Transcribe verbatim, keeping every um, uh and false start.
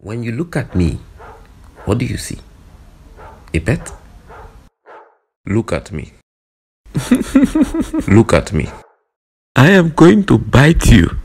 When you look at me, what do you see? A pet? Look at me. Look at me. I am going to bite you.